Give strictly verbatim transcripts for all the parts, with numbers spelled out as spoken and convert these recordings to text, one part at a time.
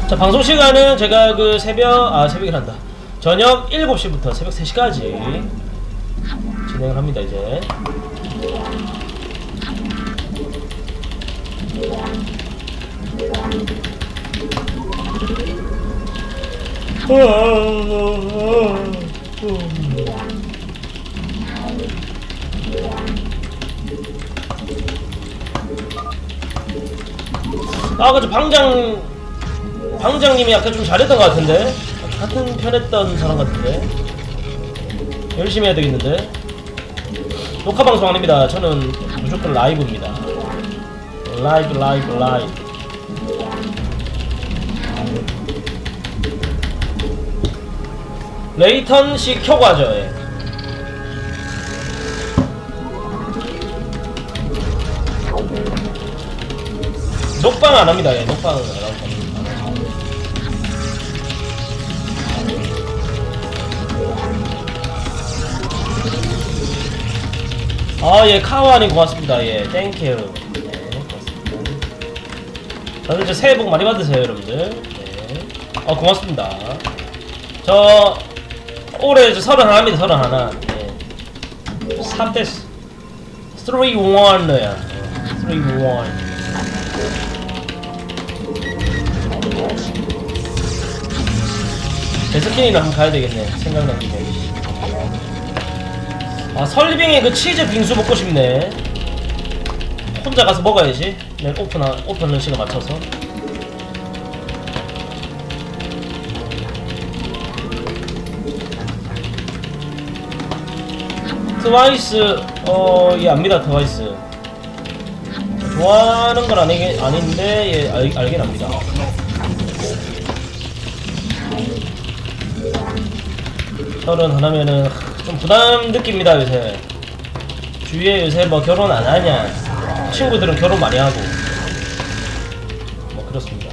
자, 방송 시간은 제가 그 새벽, 아, 새벽이란다. 저녁 일곱 시부터 새벽 세 시까지 진행을 합니다, 이제. 아, 그죠. 방장, 방장님이 약간 좀 잘했던 것 같은데? 같은 편했던 사람 같은데? 열심히 해야 되겠는데? 녹화 방송 아닙니다. 저는 무조건 라이브입니다. 라이브, 라이브, 라이브. 레이턴시 켜고 하죠, 예. 녹방 안 합니다, 예. 녹방은 안 합니다. 아, 예, 카와님 고맙습니다. 예, 땡큐. 네, 고맙습니다. 다들 이제 새해 복 많이 받으세요, 여러분들. 네. 아, 고맙습니다. 저, 올해 저 서른 하나입니다, 서른 하나. 네. 삼 대, 삼, 일, 야. 삼, 일. 데스키니는 한번 가야 되겠네, 생각난 김에. 아, 설빙에 그 치즈 빙수 먹고 싶네. 혼자 가서 먹어야지. 내일 오픈, 오픈런 시간 맞춰서. 트와이스, 어, 예, 압니다, 트와이스. 좋아하는 건 아니, 아닌데, 예, 알, 알긴 압니다. 서른 하나면은 좀 부담 느낍니다, 요새. 주위에 요새 뭐 결혼 안 하냐, 친구들은 결혼 많이 하고 뭐 그렇습니다.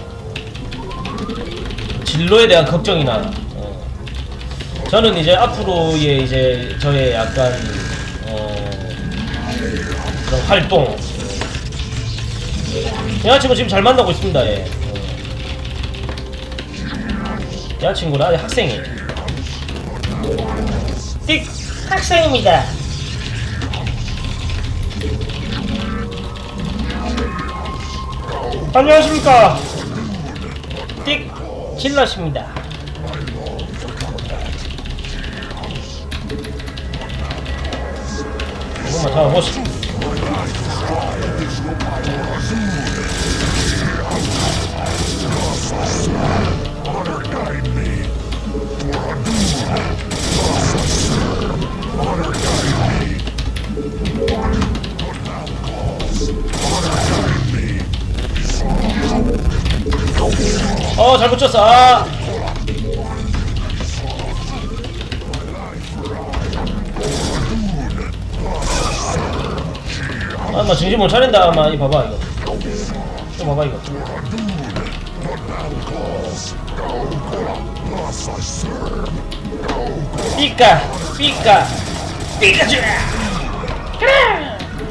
진로에 대한 걱정이나, 어. 저는 이제 앞으로의 이제 저의 약간 어, 그런 활동, 여자친구 지금 잘 만나고 있습니다. 예. 어. 여자친구는 아직 학생이에요. 띡! 학생입니다. 안녕하십니까. 띡! 질러십니다. 이것만 잡아보시죠. 어, 잘 붙였어. 아. 아, 마 정신 못 차린다. 아마 이 봐봐 이거. 좀 봐봐 이거. 삐까, 삐까, 삐까츄. 그래.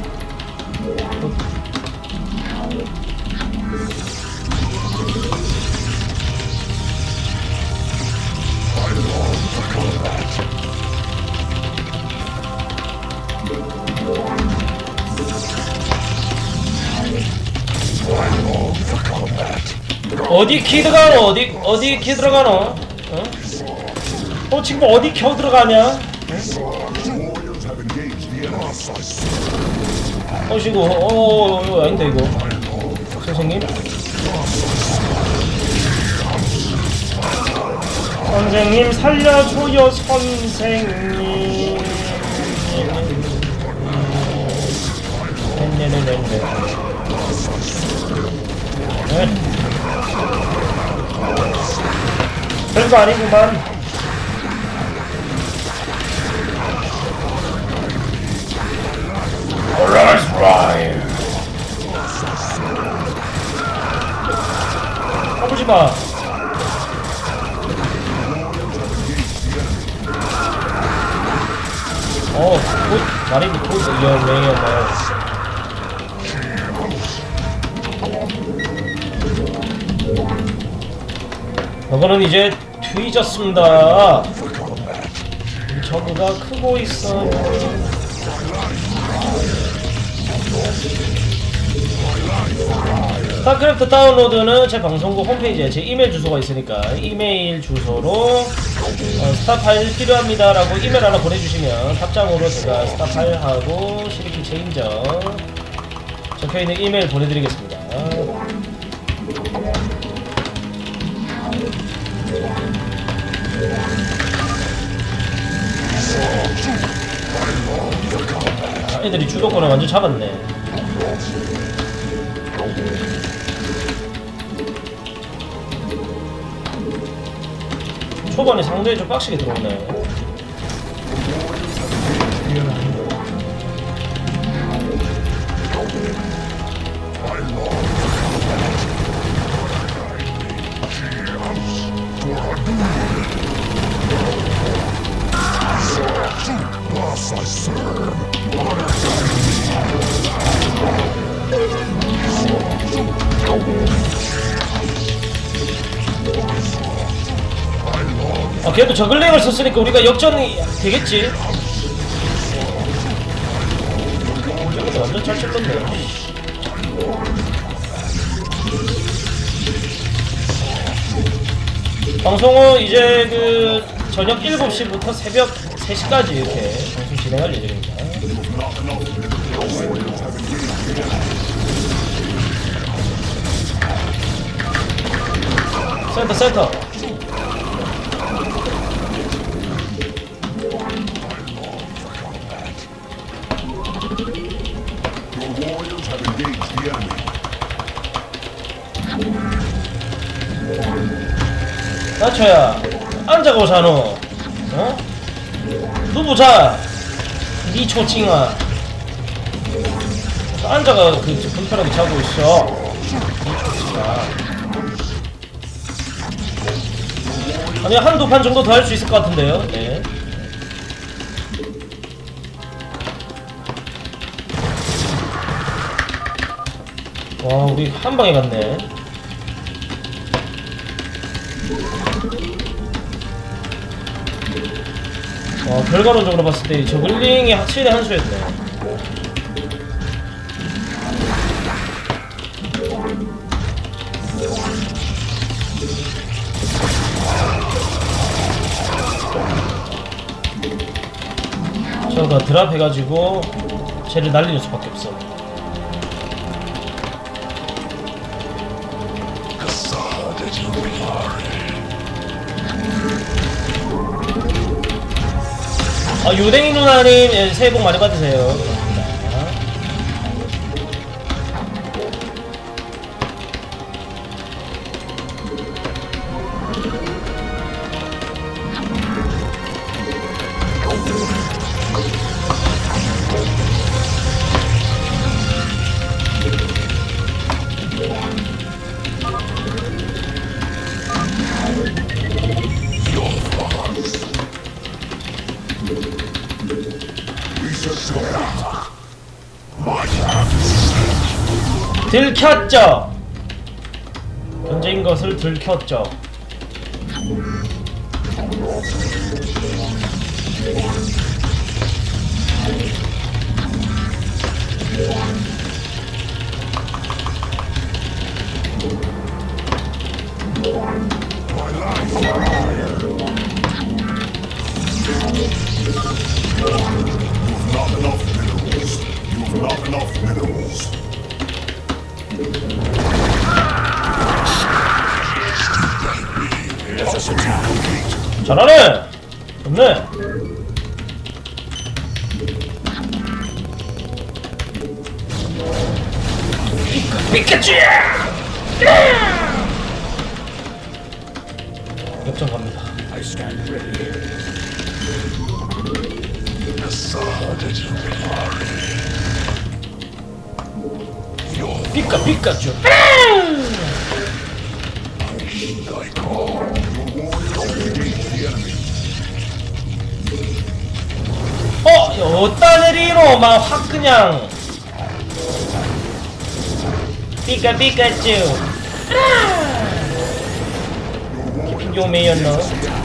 어디 키 들어가노? 어디 어디 키 들어가노? 어? 어 지금 어디 켜 들어가냐? 어 지금 어 이거 아닌데 이거 선생님? 선생님 살려줘요 선생님. 네네네네. 네. 별거 아니구만. Alright, right. 까불지 마. 어, 굿, 마린이 굿, 이런 맹이었나요? 저거는 이제 뒤졌습니다. 저그가 크고 있어요. 스타크래프트 다운로드는 제 방송국 홈페이지에 제 이메일 주소가 있으니까 이메일 주소로 어, 스타 파일 필요합니다 라고 이메일 하나 보내주시면 답장으로 제가 스타 파일하고 시리키 체인저 적혀있는 이메일 보내드리겠습니다. 아, 애들이 주도권을 완전 잡았네. 초반에 상당히 좀 빡시게 들어오네. 아, 그래도 저글링을 썼으니까 우리가 역전이 되겠지? 완전 잘 쳤던데. 방송은 이제 그 저녁 일곱 시부터 새벽 세 시까지 이렇게 방송 진행할 예정입니다. 센터 센터. 나초야 앉아고 자노. 어? 누구자 니 초칭아 앉아가 그 불편하게 자고 있어. 니 초칭아. 아니 한두 판 정도 더 할 수 있을 것 같은데요. 네. 와 우리 한 방에 갔네. 와 결과론적으로 봤을 때 저글링이 확실히 한 수였네. 저거 드랍 해가지고 쟤를 날리는 수밖에 없어. 아, 유댕이 누나님, 예, 새해 복 많이 받으세요. 고맙습니다. 들켰죠? 현재인 것을 들켰죠? 잘하네! 좋네! 피카츄! 역전 갑니다. 피카 피카츄! 어! 여따 내리노! 막 확 그냥 피카 피카츄! 요 메이언너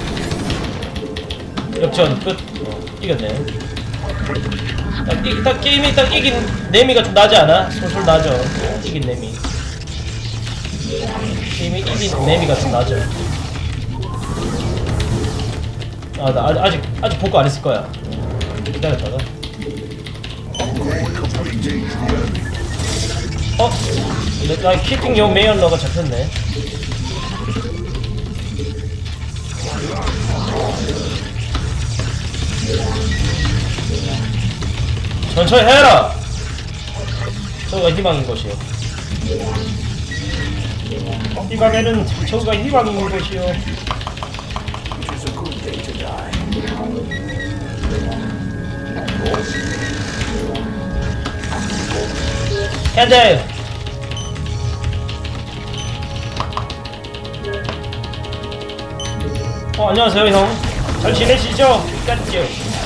역전 끝. 어, 이겼네. 딱, 이, 딱 게임이 딱 이긴 내미가 좀 나지 않아? 솔솔 나죠. 어, 이긴 내미. 게임이 이긴 내미가 좀 나죠. 아, 나 아직 아직, 아직 복구 안 했을 거야. 기다렸다가. 어? 나 키팅 요 메이언러가 잡혔네. 천천히 해라! 저거가 희망인 것이요. 희망에는 저거가 희망인 것이요. 핸들! 어, 안녕하세요, 형. 잘 지내시죠? 깐죠.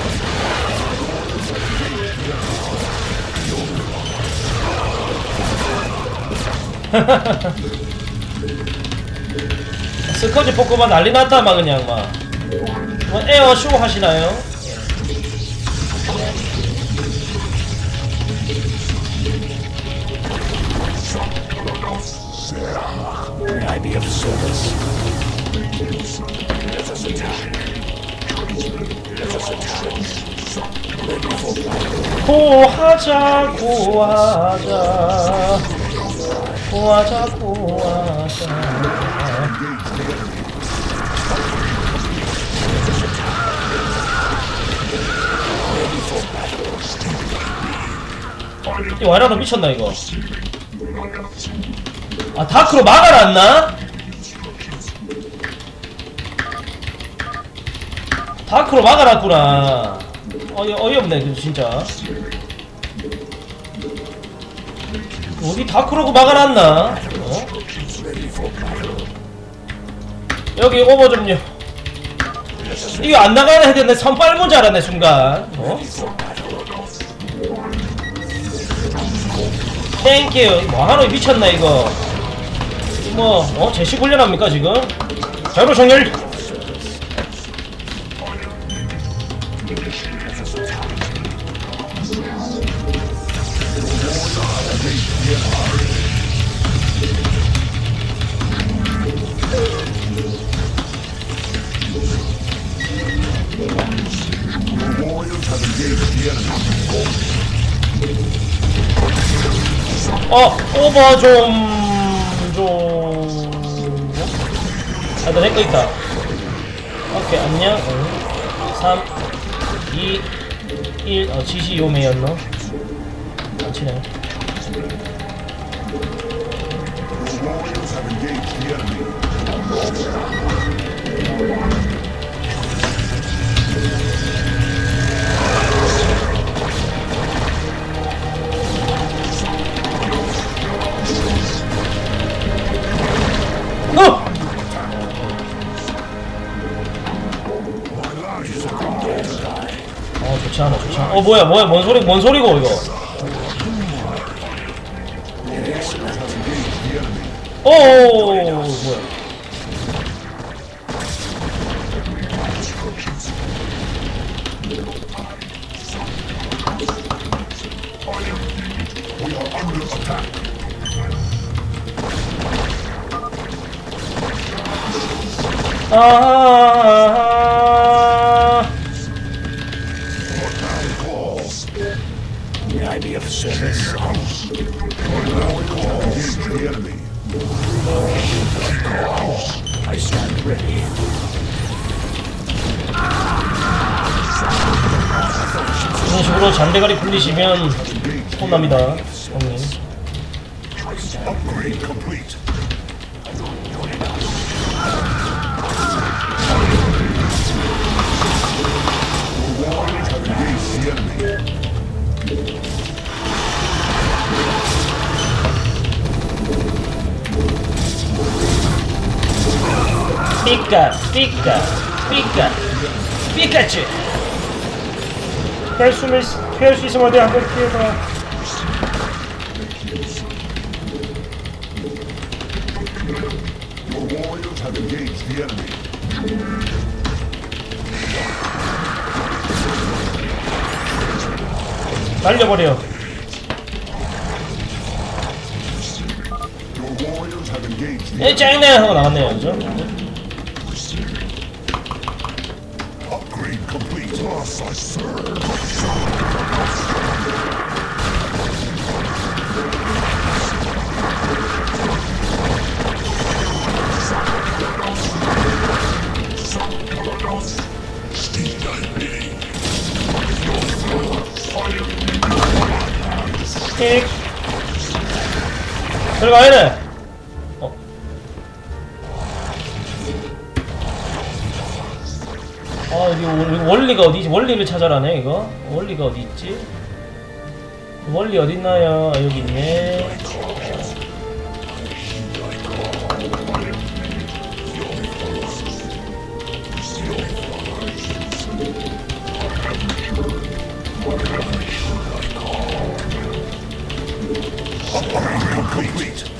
스커지 포크만 난리 났다, 막, 그냥, 막. 뭐, 에어 쇼 하시나요? May I be of service? Let us attack. Let us attack. Ready for battle. 고하자 고하자 고하자 고하자. 이 와이라도 미쳤나 이거. 아 다크로 막아놨나? 다크로 막아놨구나. 어이, 어이없네 진짜. 어디 다크로고 막아놨나? 어? 여기 오버 좀요. 이거 안 나가야 되는데 선 빨문 줄 알았네 순간. 어? 땡큐. 뭐하노 미쳤나 이거. 뭐 어? 제식 훈련합니까 지금? 자로 정렬. 어, 오버 좀, 좀. 아, 나 내 거 있다. 오케이, 안녕. 어. 삼, 이, 일, 어, 지시 요메였노? 안 치네. 어! 어 좋지 않아 좋지 않아. 어 뭐야 뭐야 뭔 소리 뭔 소리고 이거. 오 뭐야. 아. May I be of service? I stand ready. 이런 식으로 잔대가리 풀리시면 혼납니다, 형님. Upgrade complete. 삐까 삐까 삐까 삐까치. 피할 수, 피할 수 있으면 어디 한번 피해봐. Your warriors have engaged the enemy. 날려버려. Your warriors have engaged the 예, 짱네 하고 나갔네요, 그죠? upgrade complete. Thus I serve. 틱. 들어가, 얘네. 어. 아, 이거 원- 원리가 어디지? 원리를 찾아라네, 이거. 원리가 어디 있지? 원리 어딨나요? 아, 여기 있네. Complete.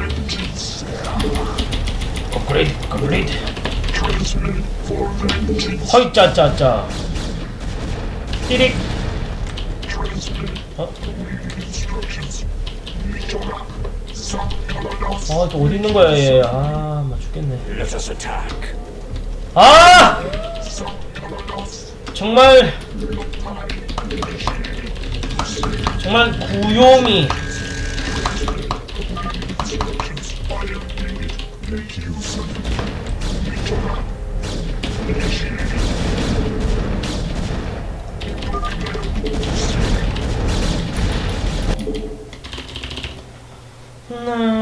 업그레이드, 업그레이드. 허이, 짜짜짜. 띠릭. 어? 아, 또 어디 있는 거야, 얘. 아, 막 죽겠네. Let us attack. 아! 정말 정말 구요미. 나